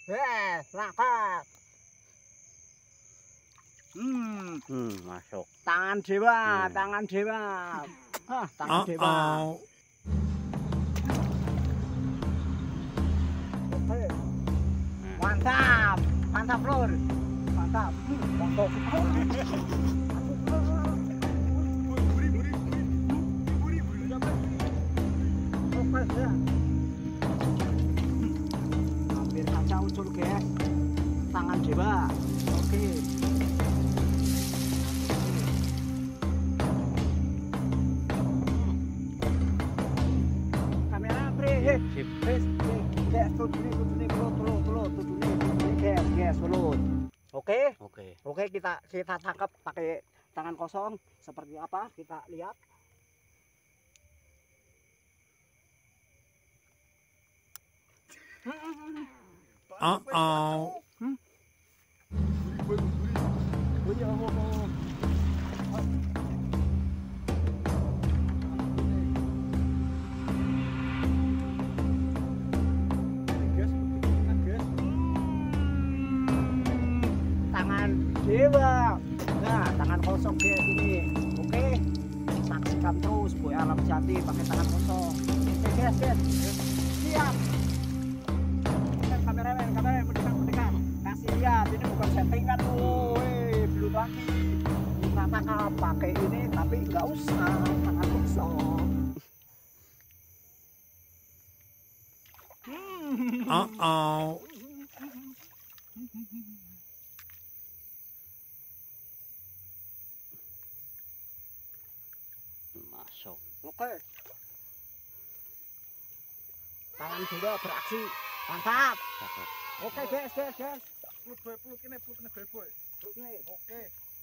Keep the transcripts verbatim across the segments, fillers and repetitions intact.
Eh, rapat. Hmm, Hmm, masuk. tangan dewa, Hmm. tangan dewa. Hah, tangan Uh dewa. oh. Oke. Mantap, mantap lur. Mantap. Hmm, mantap. Oke, ya. Hampir saja ucul, guys. Tangan dewa. Oke. Kamera bre. Sip. Wes, guys, tudune tudune kulo kulo kulo tudune tudune guys, guys, kulo. Oke? Oke. Oke, kita kita tangkap pakai tangan kosong seperti apa? Kita lihat. Uh oh. Bunyi apa? Tangan dewa. Nah, tangan kosong guys ini. Oke. Saksikan terus Boy Alam Jati pakai tangan kosong. Oke guys, guys. Siap. Kan kameramen, kameramen mendekat, mendekat. Kasih lihat, ini bukan settingan loh. Weh, belum lagi. Kita tangkap pakai ini tapi nggak usah tangan kosong. Uh oh. Masuk. Oke. Tangan dewa beraksi. Mantap. Cakep. Oke guys, guys, guys. Peluk boy, peluk ini, peluk ini boy boy. Oke. Oke.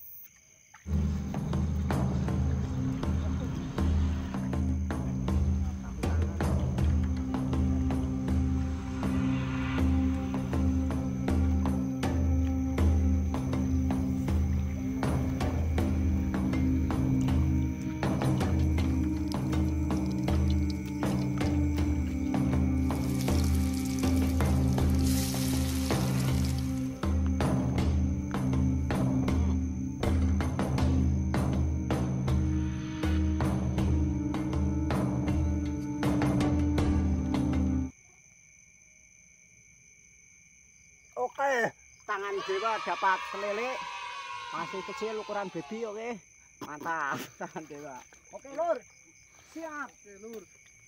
Oke, tangan dewa dapat kelele. Masih kecil ukuran baby, oke. Mantap, tangan dewa. Oke, Lur. Siap. Oke lur.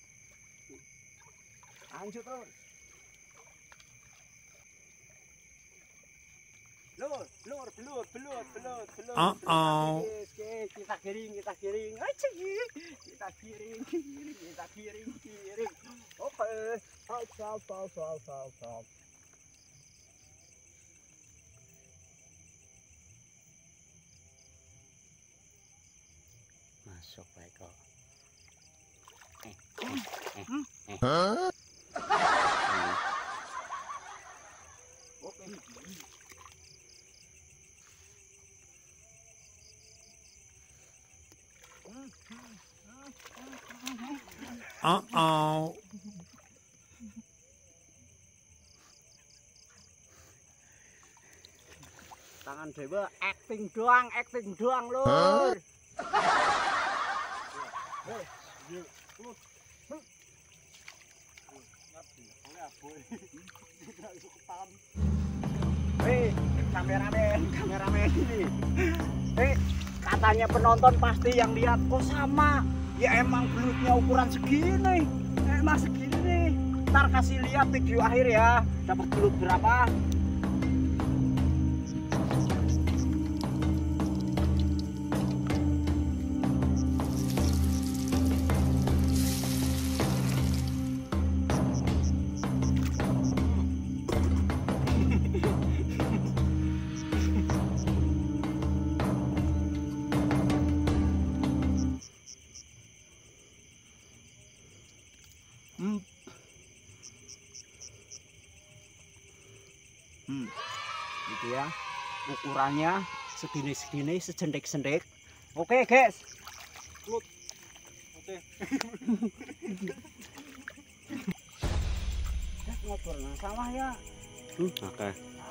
Lanjut, Lur. Lur, lur, belur, belur, belur, belur. Uh oh. Oke, kita giring, kita giring. Aja, kita giring, giring, kita giring, giring. Oke. Stop, stop, stop, stop, stop, stop. Masuk baik kok. Eh, eh, eh, eh. Huh? Hmm. Oke. Uh oh. Tangan dewa acting doang, acting doang, Lur. Hei, kameramen, kameramen ini. Hei, katanya penonton pasti yang lihat kok sama. Ya emang belutnya ukuran segini. Emang segini. Ntar kasih lihat video akhir ya. Dapat belut berapa? Hmm. Hmm. Gitu ya. Ukurannya segini-segini, sejendek-sendek. Oke, guys. Oke. Guys, ngobrol sama ya. Hmm, oke.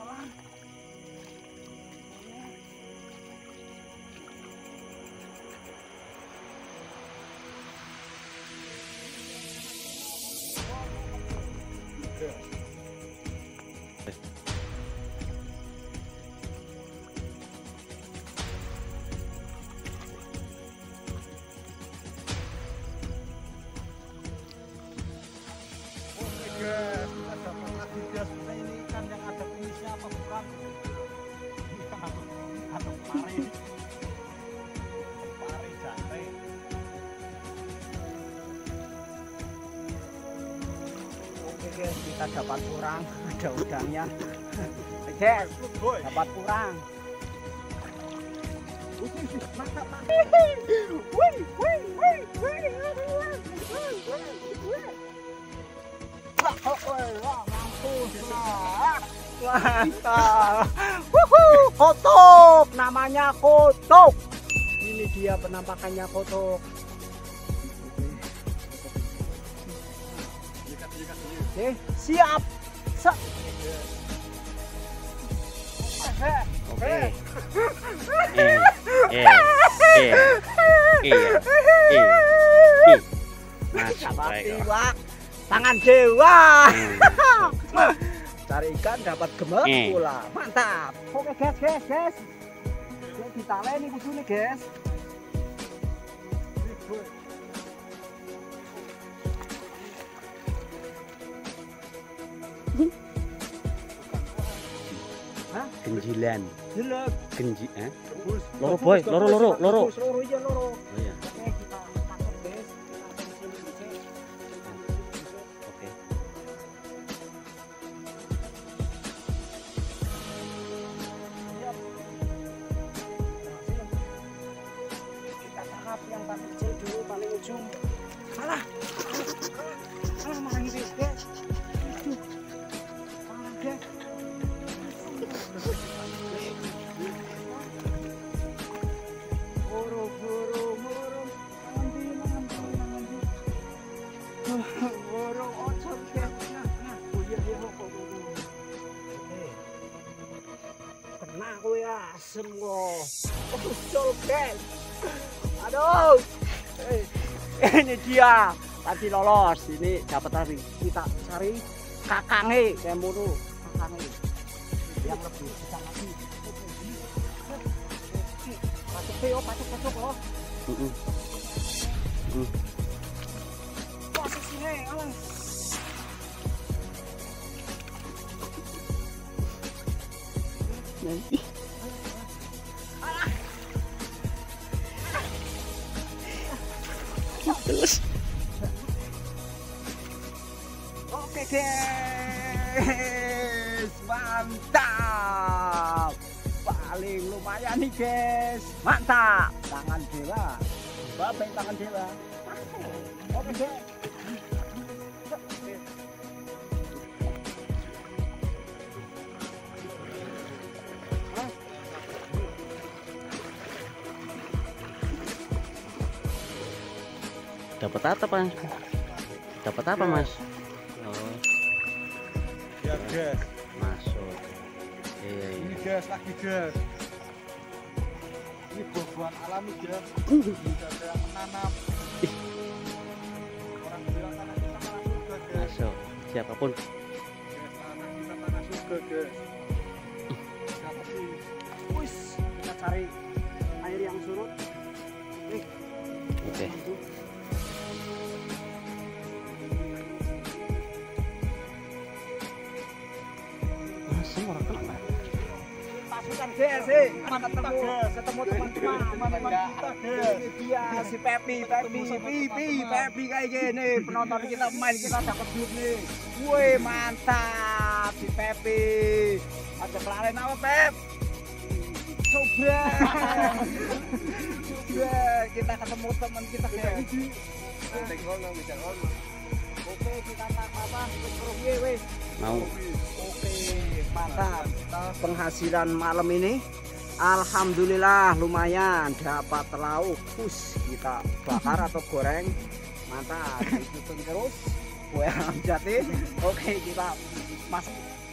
Guys, kita dapat lagi gas. Kita ini ikan yang ada kumisnya apa bukan? Atau pari, pari jante. Oke guys, kita dapat kurang, ada udangnya. Guys, dapat kurang. Mantap, mantap. Wih, wih, wih, wih, wih, wih. Mantap. Wuhu, kotok, namanya kotok. Ini dia penampakannya kotok. Oke, siap. Sa Oke. Eh, eh, eh, eh, eh, eh. Masuk, dapat baik. dewa, tangan dewa. Hmm. Cari ikan dapat gemek Eh. pula. Mantap. Oke guys, guys, guys. Ini ditaleni kudune, guys. Hah? Genjilan. Jelek. Genji, eh? Loro boy, loro loro loro. Loro iya loro. Oh iya. Oke, kita tangkap, guys. Kita pensil dulu. Oke. Siap. Berhasil. Kita tangkap yang paling kecil dulu, paling ujung. Salah. Salah marah ini, guys. Aduh. Salah, guys. Buru, buru, buru. Nanti, nanti, nanti. Buru, ojo, guys. Nah, nah. Buyur, buyur, buyur. Oke. Kena aku ya, asem kok. Usul, guys. Aduh. Eh, ini dia. Tadi lolos. Ini dapat tadi. Kita cari kakange, kayak mulu. Kakange. Yang lebih besar lagi. Masuk deh, oh, masuk, masuk, oh. Mm-mm. Posisinya, alas. Terus. Oke guys, mantap. Paling lumayan nih guys, mantap. Tangan dewa, bapak tangan dewa. Oke guys. Dapat apa, Mas? Dapat apa, Mas? Oh, Ya gas. masuk. Iya, Ini iya. gas lagi gas. Ini buah-buahan alami gas. Tidak ada yang menanam. Orang bilang tanah kita tanah surga gas. Masuk. Siapapun. Gas tanah kita tanah surga gas. Dapat sih. Wis, kita cari air yang surut. Nih, Oke. itu. Masuk orang kenapa? Pasukan guys, eh, ketemu, ketemu teman-teman, teman-teman kita guys. Ini dia si Pepi, Pepi, Pipi, Pepi kayak gini. Penonton kita main kita dapat duit nih. Woi mantap si Pepi. Ada pelaren apa Pep? Coba, coba kita ketemu teman kita guys. Oke kita tak apa, terus wes. Mau. Oke, mantap. Penghasilan malam ini alhamdulillah lumayan, dapat lauk kus kita bakar atau goreng. Mantap. Ikutin terus. Gue Alam Jati. Oke, kita masuk